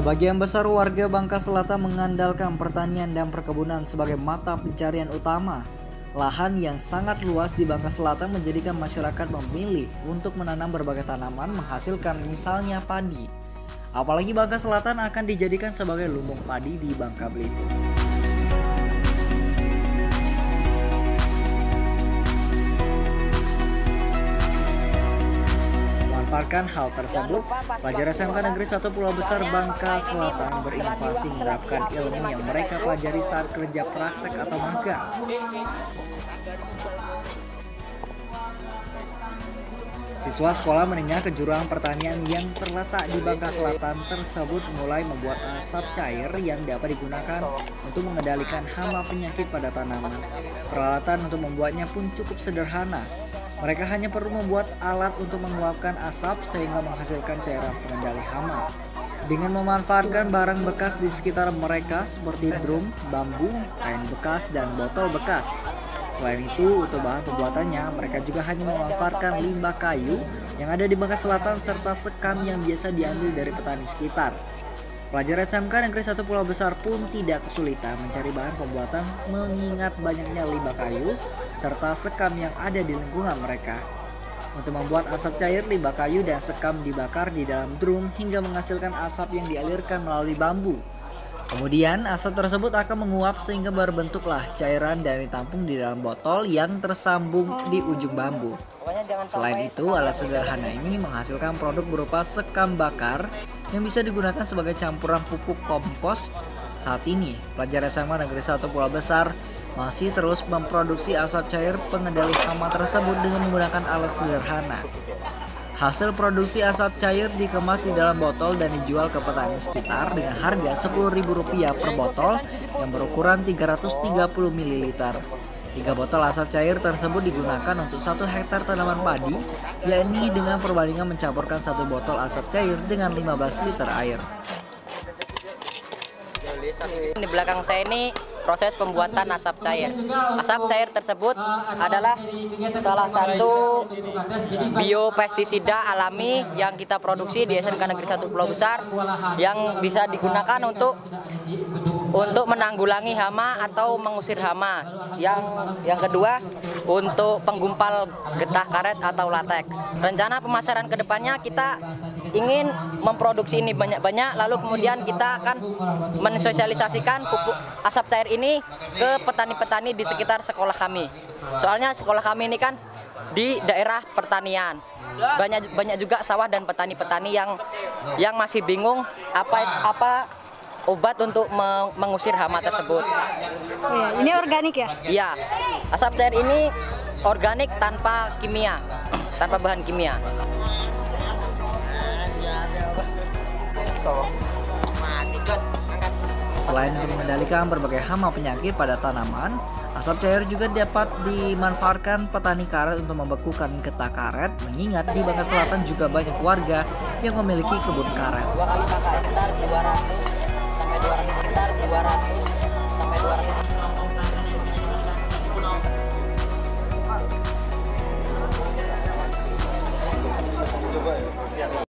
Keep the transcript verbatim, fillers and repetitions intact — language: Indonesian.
Sebagian besar warga Bangka Selatan mengandalkan pertanian dan perkebunan sebagai mata pencarian utama. Lahan yang sangat luas di Bangka Selatan menjadikan masyarakat memilih untuk menanam berbagai tanaman menghasilkan misalnya padi. Apalagi Bangka Selatan akan dijadikan sebagai lumbung padi di Bangka Belitung. Memanfaatkan hal tersebut, pelajar S M K Negeri satu Pulau Besar Bangka Selatan berinovasi menerapkan ilmu yang mereka pelajari saat kerja praktek atau magang. Siswa sekolah menengah kejuruan pertanian yang terletak di Bangka Selatan tersebut mulai membuat asap cair yang dapat digunakan untuk mengendalikan hama penyakit pada tanaman. Peralatan untuk membuatnya pun cukup sederhana. Mereka hanya perlu membuat alat untuk menguapkan asap sehingga menghasilkan cairan pengendali hama. Dengan memanfaatkan barang bekas di sekitar mereka seperti drum, bambu, kain bekas, dan botol bekas. Selain itu, untuk bahan pembuatannya, mereka juga hanya memanfaatkan limbah kayu yang ada di Bangka Selatan serta sekam yang biasa diambil dari petani sekitar. Pelajar S M K Negeri satu Pulau Besar pun tidak kesulitan mencari bahan pembuatan mengingat banyaknya limbah kayu serta sekam yang ada di lingkungan mereka. Untuk membuat asap cair, limbah kayu dan sekam dibakar di dalam drum hingga menghasilkan asap yang dialirkan melalui bambu. Kemudian asap tersebut akan menguap sehingga berbentuklah cairan dan ditampung di dalam botol yang tersambung di ujung bambu. Selain itu, alat sederhana ini menghasilkan produk berupa sekam bakar yang bisa digunakan sebagai campuran pupuk kompos. Saat ini, pelajar S M K Negeri satu Pulau Besar masih terus memproduksi asap cair pengendali hama tersebut dengan menggunakan alat sederhana. Hasil produksi asap cair dikemas di dalam botol dan dijual ke petani sekitar dengan harga sepuluh ribu rupiah per botol yang berukuran tiga ratus tiga puluh mililiter. Tiga botol asap cair tersebut digunakan untuk satu hektar tanaman padi, yakni dengan perbandingan mencampurkan satu botol asap cair dengan lima belas liter air. Di belakang saya ini proses pembuatan asap cair. Asap cair tersebut adalah salah satu biopestisida alami yang kita produksi di S M K Negeri satu Pulau Besar yang bisa digunakan untuk untuk menanggulangi hama atau mengusir hama. Yang yang kedua untuk penggumpal getah karet atau lateks. Rencana pemasaran kedepannya kita ingin memproduksi ini banyak-banyak, lalu kemudian kita akan mensosialisasikan pupuk asap cair ini ke petani-petani di sekitar sekolah kami. Soalnya sekolah kami ini kan di daerah pertanian. Banyak banyak juga sawah dan petani-petani yang yang masih bingung apa apa obat untuk mengusir hama tersebut. Ini organik ya? Iya. Asap cair ini organik tanpa kimia, tanpa bahan kimia. Selain untuk mengendalikan berbagai hama penyakit pada tanaman, asap cair juga dapat dimanfaatkan petani karet untuk membekukan getah karet, mengingat di Bangka Selatan juga banyak warga yang memiliki kebun karet. Dua kali pakai, sekitar dua ratus sampai dua ratus sekitar dua ratus sampai dua ratus.